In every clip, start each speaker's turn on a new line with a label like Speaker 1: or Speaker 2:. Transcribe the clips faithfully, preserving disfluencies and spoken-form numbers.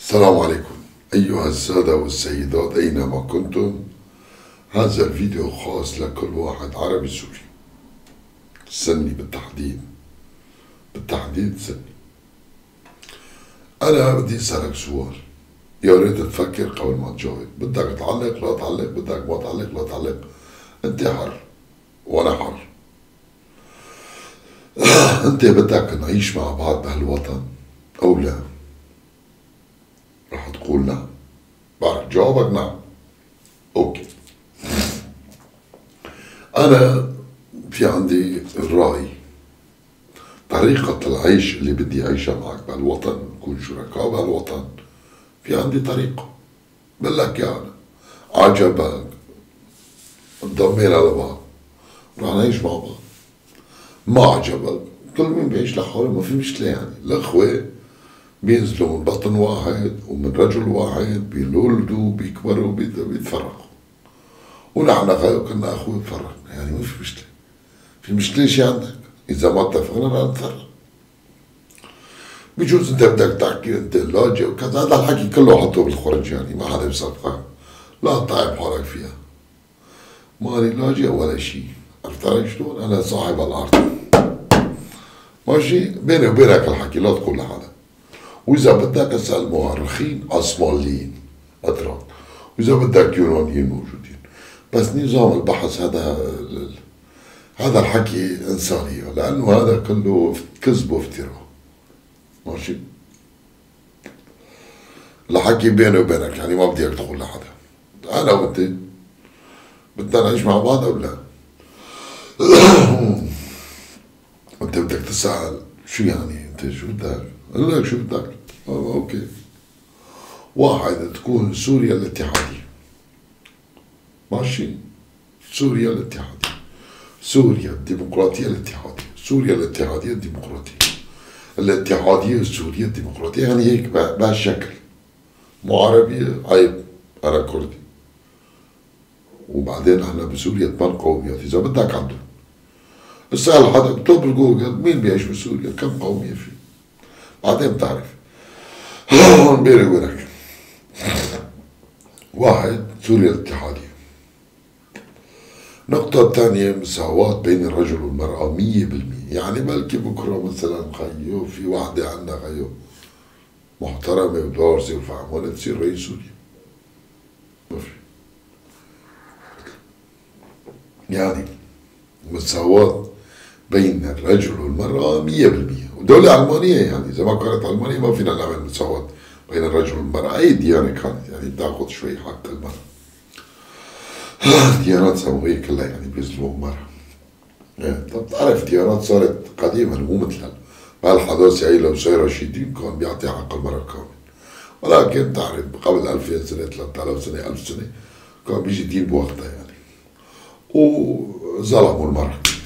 Speaker 1: السلام عليكم أيها السادة والسيدات أينما كنتم. هذا الفيديو خاص لكل واحد عربي سوري، سني بالتحديد بالتحديد سني. أنا بدي أسألك سؤال، يا ريت تفكر قبل ما تجاوب. بدك تعلق لا تعلق، بدك ما تعلق لا تعلق، أنت حر وأنا حر. أنت بدك نعيش مع بعض بهالوطن أو لا؟ رح تقول نعم. بعرف جوابك نعم. اوكي، انا في عندي الرأي، طريقة العيش اللي بدي اعيشها معك بهالوطن، نكون شركاء بهالوطن. في عندي طريقة بقول لك يعني عجبك نضمين على بعض رح نعيش مع بعض، ما عجبك كل مين بيعيش لحاله، ما في مشكلة. يعني الأخوة بينزلوا من بطن واحد ومن رجل واحد، بيولدوا بيكبروا بيتفرقوا، ونحن كنا اخوة تفرقنا، يعني ما في مشكلة. في مشكلة شي عندك؟ إذا ما اتفقنا رح نتفرق. بجوز أنت بدك تحكي أنت لاجئ وكذا، هذا الحكي كله حطه بالخرج، يعني ما حدا بيصدقك، لا تعب حالك فيها. ماني لاجئ ولا شي، عرفت علي شلون؟ أنا صاحب الأرض، ماشي؟ بيني وبينك الحكي، لا تقول لحدا. وإذا بدك اسأل مؤرخين عثمانيين أتراك، وإذا بدك يونانيين موجودين، بس نظام البحث هذا هذا الحكي إنسانية، لأنه هذا كله كذب وافتراء، ماشي؟ الحكي بيني وبينك، يعني ما بدي اياك تقول لحدا. أنا وأنت بدنا نعيش مع بعض أو لا؟ أنت بدك تسأل شو يعني، أنت شو بدك؟ قل لك شو بدك؟ آه أوكي. واحد، تكون سوريا الاتحادية، ماشي؟ سوريا الاتحادية، سوريا الديمقراطية الاتحادية، سوريا الاتحادية الديمقراطية، الاتحادية السورية الديمقراطية، يعني هيك بهالشكل. مو عربية عيب، أنا كردي. وبعدين احنا بسوريا ثمان قوميات، إذا بدك عندهم. اسأل حدا، اكتب بالجوجل مين بيعيش بسوريا، كم قومية فيه، بعدين بتعرف. هون بيني وبينك، واحد، سوريا الاتحادية. النقطة الثانية، مساواة بين الرجل والمرأة مية بالمية. يعني بلكي بكرة مثلا خيو في واحدة عندنا خيو محترمة ودارسة وفهمانة تصير رئيس سوريا، ما في. يعني مساواة بين الرجل والمرأة مية بالمية. ودولة علمانية، يعني إذا ما كانت علمانية ما فينا نعمل مساواة بين الرجل والمرأة. أي ديانة كانت يعني بتاخذ شوي حق المرأة. ديانات سماوية كلها يعني بيظلموا المرأة. يعني طب تعرف ديانات صارت قديما مو مثل بهالحداثة هي. لو سير رشيدين كان بيعطي حق المرأة كامل، ولكن تعرف قبل ألفين سنة ثلاثة آلاف سنة ألف سنة كان بيجي دين بوقتها يعني، وظلموا المرأة كثير.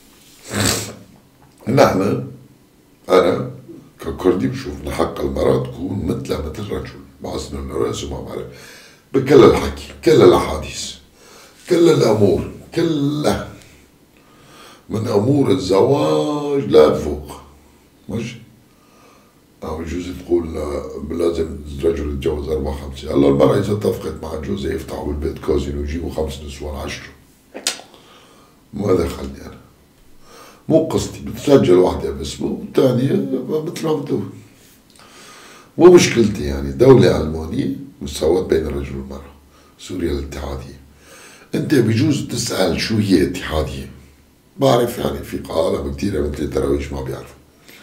Speaker 1: نحن أنا ككردي بشوف إن حق المرأة تكون مثلها مثل الرجل، مع سنن الرأس وما بعرف، بكل الحكي، كل الأحاديث، كل الأمور، كلها من أمور الزواج لفوق، ماشي؟ أو بجوز تقول لازم الرجل يتجوز أربعة خمسة، هلا المرأة إذا اتفقت مع جوزها يفتحوا بالبيت كازينو ويجيبوا خمس نسوان عشرة، ما دخلني أنا، مو قصتي. بتسجل واحدة باسمه والثانية مثل ما بدهم، مو مشكلتي. يعني دولة علمانية، مساواة بين الرجل والمرأة، سوريا الاتحادية. أنت بجوز تسأل شو هي اتحادية؟ بعرف يعني في عالم كثيرة مثل تراويش ما بيعرفوا.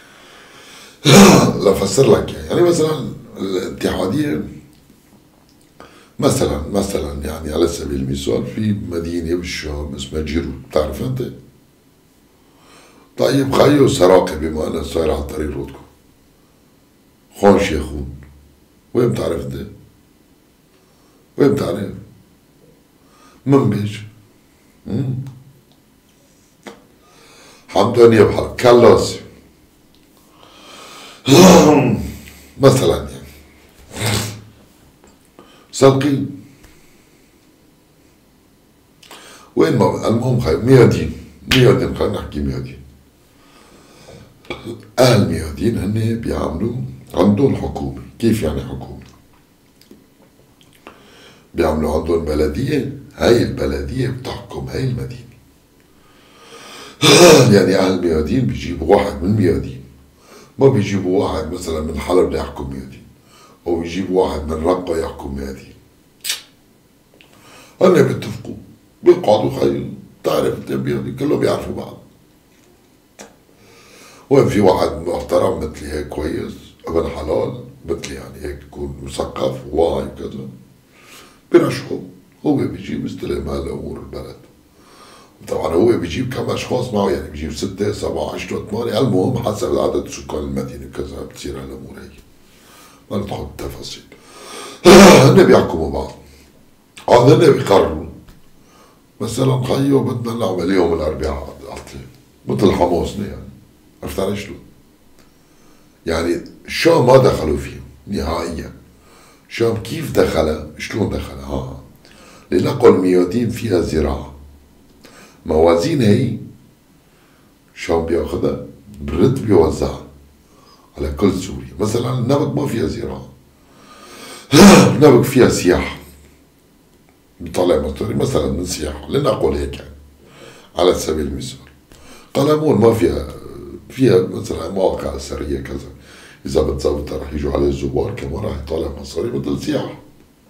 Speaker 1: لفسر لك يعني. يعني مثلا الاتحادية مثلا مثلا يعني على سبيل المثال في مدينة بالشام اسمها جيرو، بتعرف أنت؟ طيب خيو سراقة، بما أنها صايرة على طريق رودكم، خان شيخون، وين بتعرف أنت؟ وين بتعرف؟ منبج، حمدانية بحر، كلاسي مثلا يعني، سلقين، وين ما المهم خير ميادين، ميادين خلينا نحكي ميادين. أهل ميادين هن بيعملوا عندهم حكومة. كيف يعني حكومة؟ بيعملوا عندهم بلدية، هاي البلدية بتحكم هاي المدينة. يعني أهل ميادين بيجيبوا واحد من ميادين، ما بيجيبوا واحد مثلا من حلب ليحكم ميادين، أو بيجيبوا واحد من رقة يحكم ميادين. هن بيتفقوا بيقعدوا خيل، تعرف ميادين كلهم بيعرفوا بعض. وين في واحد محترم مثلي هيك كويس ابن حلال مثلي يعني هيك يكون مثقف وواعي وكذا، برشحه، هو بيجيب استلم هلا امور البلد. طبعا هو بيجيب كم اشخاص معه، يعني بيجيب ستة سبعة عشرة ثمانية، المهم حسب عدد سكان المدينة كذا بتصير هالامور هي. ما ندخل بالتفاصيل. هن بيحكموا بعض، عاد هن بيقرروا مثلا خيو بدنا نعمل يوم الاربعاء عطلة مثل حماسنا يعني. عرفت علي شلون؟ يعني الشام ما دخلوا فيه نهائيا. الشام كيف دخل؟ شلون دخل؟ ها لنقل ميادين فيها زراعة، موازين هي الشام بياخذها برد بيوزعها على كل سوريا. مثلا النبق ما فيها زراعة، النبق فيها سياحة، بيطلع مصاري مثلا من سياحة، لنقل هيك يعني على سبيل المثال. قلمون ما فيها، فيها مثلا مواقع أثرية كذا، إذا بتزودها رح يجوا عليه الزوار كمان، رح يطلع مصاري مثل سياحة.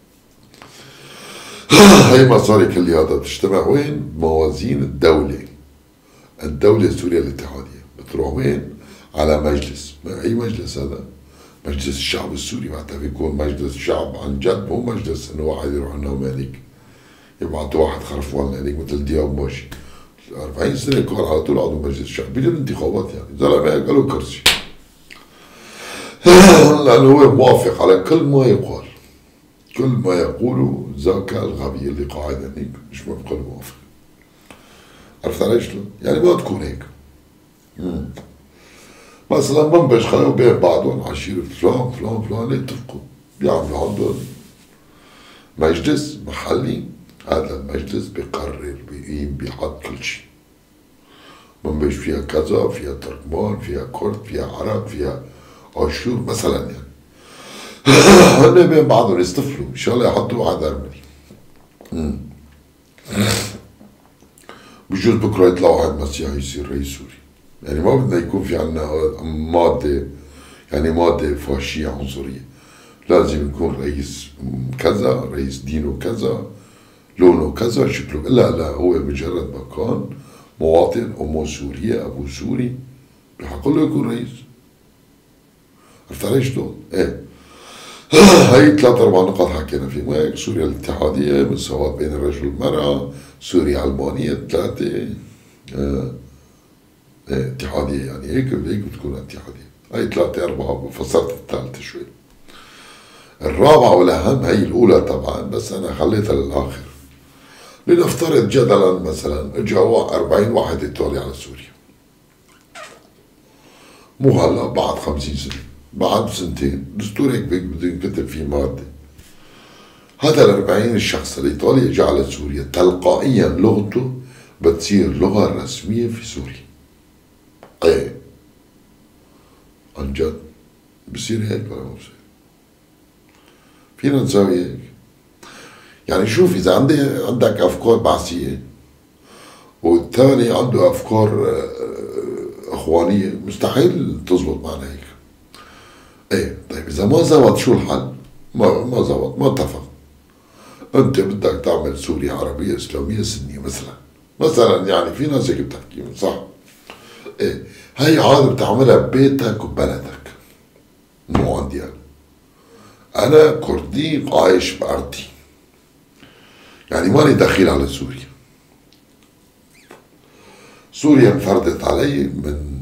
Speaker 1: هي مصاري كلياتها بتجتمع وين؟ بموازين الدولة. الدولة السورية الاتحادية بتروح وين؟ على مجلس. أي مجلس هذا؟ مجلس الشعب السوري. معناتها بيكون مجلس الشعب عن جد، مو مجلس إنه واحد يروح إنه مالك يبعثوا واحد خرفان هنيك مثل دياب ماشي أربعين سنة كان على طول عضو مجلس الشعب بدون انتخابات، يعني زلمة هيك له كرسي. لأنه هو موافق على كل ما يقال، كل ما يقوله ذاك الغبي اللي قاعد هنيك مش بقول موافق. عرفت علي شلون؟ يعني ما تكون هيك. مم. مثلا منبش خلوا بين بعضهم عشيرة فلان فلان فلان يتفقوا بيعملوا عندهم مجلس محلي. هذا المجلس بيقرر بيقيم بيحط كل شيء. منبش فيها كذا، فيها تركمان، فيها كرد، فيها عرب، فيها عاشور مثلا يعني. هن بين بعضهم يصطفلوا ان شاء الله يحطوا واحد ارمني. بجوز بكره يطلع واحد مسيحي يصير رئيس سوري. يعني ما بدنا يكون في عنا ماده، يعني ماده فاشيه عنصريه. لازم يكون رئيس كذا، رئيس دينه كذا، لونه كذا، شكله. لا لا، هو مجرد مكان مواطن، امه سوريه، ابوه سوري، بحق له يكون رئيس. عرفت علي شلون؟ ايه. هاي ثلاث اربع نقاط حكينا فيهم هيك. سوريا الاتحاديه، مساواه بين الرجل والمراه، سوريا علمانيه، ثلاثه اه اه اتحاديه، يعني هيك هيك بتكون اتحاديه. هاي ثلاثه اربعه، فصلت الثالثه شوي. الرابعه والاهم هي الاولى طبعا، بس انا خليتها للاخر. لنفترض جدلا مثلا اجوا أربعين واحد ايطالي على سوريا، مو هلا، بعد خمسين سنه، بعد سنتين، دستور هيك بده ينكتب فيه ماده. هذا ال أربعين الشخص الايطالي اجى على سوريا، تلقائيا لغته بتصير اللغه الرسميه في سوريا. ايه عن جد بصير هيك ولا ما بصير؟ فينا نسوي هيك. يعني شوف، اذا عندي عندك افكار بعثيه والثاني عنده افكار اخوانيه، مستحيل تزبط معنا هيك. ايه طيب اذا ما زبط شو الحل؟ ما ما زبط، ما اتفق. انت بدك تعمل سوريا عربيه اسلاميه سنيه مثلا، مثلا يعني في ناس هيك بتحكي صح؟ ايه هي عادة بتعملها ببيتك وببلدك، مو عندي انا. انا كردي عايش بارضي، يعني ماني دخيل على سوريا. سوريا انفرضت علي من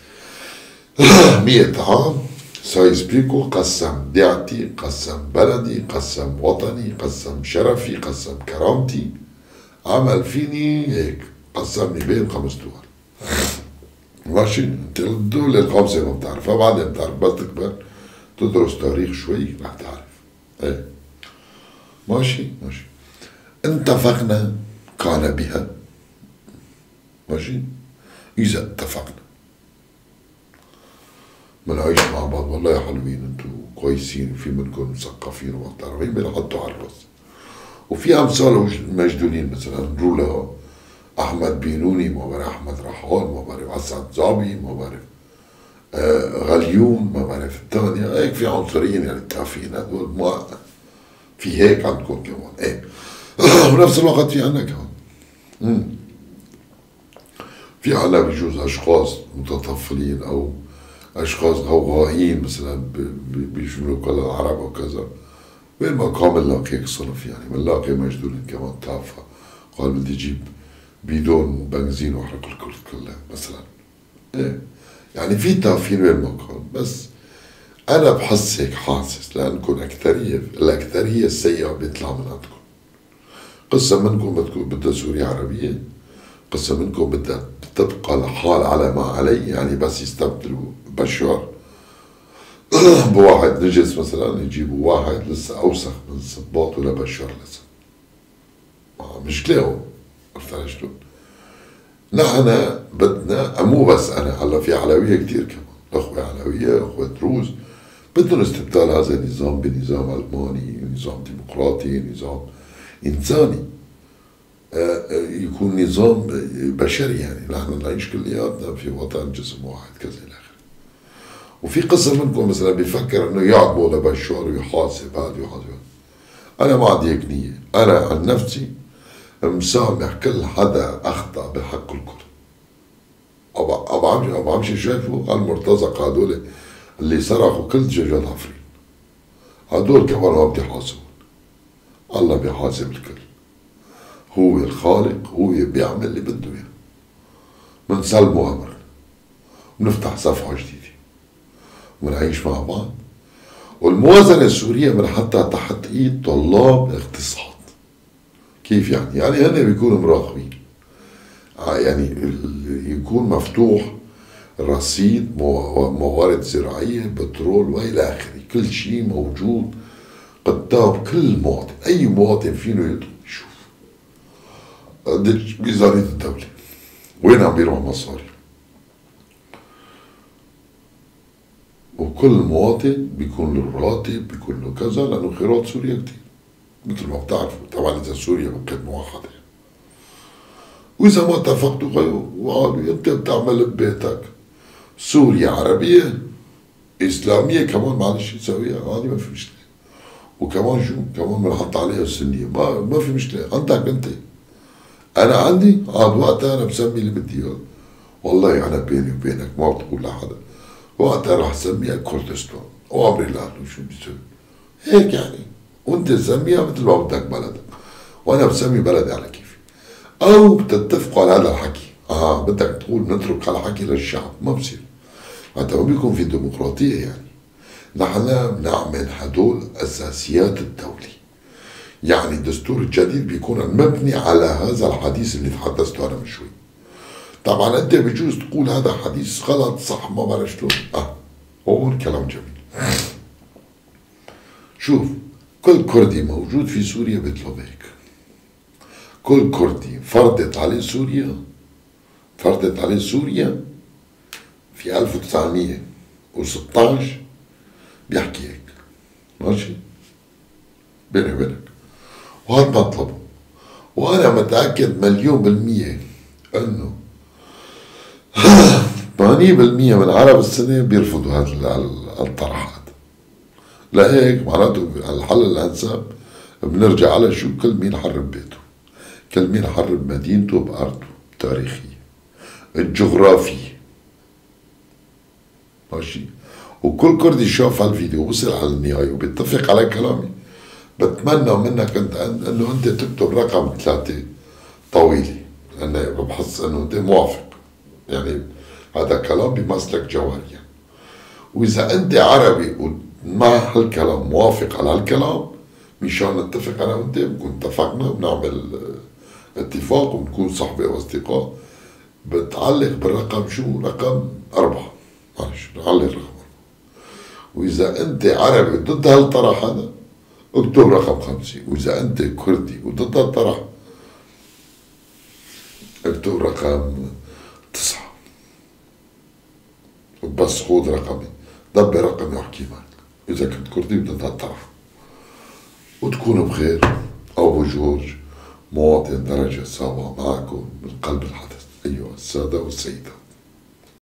Speaker 1: مئة عام. سايسبيكو قسم ديعتي، قسم بلدي، قسم وطني، قسم شرفي، قسم كرامتي، عمل فيني هيك، قسمني بين خمس دول. ماشي؟ انت الدولة الخامسة ما بتعرفها، بعدين بتعرف بس تكبر تدرس تاريخ شوي رح تعرف. ايه ماشي ماشي. اتفقنا كان بها. ماشي؟ إذا اتفقنا بنعيش مع بعض، والله يا حلوين انتوا كويسين، في منكم مثقفين ومحترمين بنحطوا على الراس. وفي امثال مجدولين مثلا رولا، احمد بينوني، ما بعرف احمد رحال، ما بعرف اسعد زعبي، ما بعرف آه غليون، ما بعرف الثانية هيك. في عنصريين يعني تافهين هدول، ما في هيك عندكم كمان ايه. ونفس الوقت في عنا كمان مم. في عنا بجوز اشخاص متطفلين او اشخاص غوغائيين مثلا بيشملوا كل العرب وكذا. بالمقام نلاقي هيك صنف يعني، بنلاقي مجدول كمان تافهه قال بدي اجيب بيدون بنزين واحرق الكرة كلها مثلا. ايه يعني في تافهين بالمقام، بس انا بحس هيك حاسس لانكم اكثريه، الاكثريه السيئه بيطلع من عندكم. قصه منكم بدكم بدها سوريا عربيه، قصه منكم بدها تبقى الحال على ما عليه، يعني بس يستبدلوا بشار بواحد نجس مثلا، يجيبوا واحد لسه اوسخ من صباط ولا بشار لسه مشكله هو. عرفت علي شلون؟ نحن بدنا مو بس انا، هلا في علويه كثير كمان، اخوه علويه اخوه دروز بدهم استبدال هذا النظام بنظام الماني، نظام ديمقراطي، نظام انساني، يكون نظام بشري. يعني نحن نعيش كلياتنا في وطن جسم واحد كذا الى اخره. وفي قسم منكم مثلا بيفكر انه يعبوا لبشار ويحاسب هذا ويحاسب. انا ما عندي هيك نيه، انا عن نفسي مسامح كل حدا اخطا بحق الكل. ابو عمشي ابو عمشي شايفوا المرتزق هذول اللي صرخوا كل دجاجات عفرين، هذول كمان ما بدي يحاسبون، الله بيحاسب الكل، هو الخالق، هو بيعمل اللي بده اياه. بنسلمه امر، بنفتح صفحه جديده ونعيش مع بعض. والموازنه السوريه بنحطها تحت ايد طلاب اقتصاد. كيف يعني؟ يعني هن بيكونوا مراقبين، يعني يكون مفتوح رصيد موارد زراعيه، بترول والى اخره، كل شيء موجود قدام كل مواطن. اي مواطن فينه يدخل يشوف قديش ميزانيه الدوله، وين عم بيروح مصاري، وكل مواطن بيكون له راتب، بيكون له كذا، لانه خيرات سوريا كثير مثل ما بتعرفوا. طبعا اذا سوريا بقت موحده، واذا ما اتفقتوا غيروا وقالوا انت بتعمل ببيتك سوريا عربيه اسلاميه كمان، معلش يسويها هذه ما في مشكله. وكمان شو كمان بنحط عليها السنيه، ما ما في مشكله، عندك انت. انا عندي عاد وقتها انا بسمي اللي بدي اياه، والله انا بيني وبينك ما بقول لحدا، وقتها رح سميها كردستان وامري لاهله شو بيسوي هيك يعني. وانت سميها مثل ما بدك بلدك، وانا بسمي بلدي على كيفي. او بتتفقوا على هذا الحكي، اه بدك تقول نترك هالحكي للشعب، ما بصير. حتى ما بيكون في ديمقراطيه يعني. نحن بنعمل هدول اساسيات الدوله. يعني الدستور الجديد بيكون مبني على هذا الحديث اللي تحدثت عنه من شوي. طبعا انت بجوز تقول هذا حديث غلط صح ما بعرف شلون، اه هون كلام جميل. شوف، كل كردي موجود في سوريا بيطلب هيك. كل كردي فرضت عليه سوريا، فرضت عليه سوريا في ألف وتسعمية وستة عشر بيحكي هيك، ماشي؟ بيني وبينك، وهذا مطلبه. وانا متاكد مليون بالمية انه ثمانين بالمية من عرب السنه بيرفضوا هذه الطرحات. لهيك معناته الحل الانسب بنرجع على شو؟ كل مين حرب بيته، كل مين حرب مدينته بارضه التاريخيه الجغرافيه، ماشي؟ وكل كردي شاف هالفيديو ووصل على النهايه وبيتفق على كلامي، بتمنى منك انت انه انت تكتب رقم ثلاثه طويله، لانه بحس انه انت موافق، يعني هذا كلام بيمثلك جوهريا. واذا انت عربي ومع هالكلام موافق على هالكلام، مشان نتفق انا وانت، بنكون اتفقنا وبنعمل اتفاق وبنكون صحبه واصدقاء. بتعلق بالرقم شو؟ رقم أربعة، معلش نعلق رقم أربعة. وإذا أنت عربي ضد هالطرح هذا اكتب رقم خمسة، وإذا أنت كردي وضد هالطرح اكتب رقم تسعة. بس خذ رقمي ضبي رقم يحكي معك، إذا كنت كردي بدها تعرف وتكونوا بخير. أبو جورج مواطن درجة سابعة معكم من قلب الحدث أيها السادة والسيدات.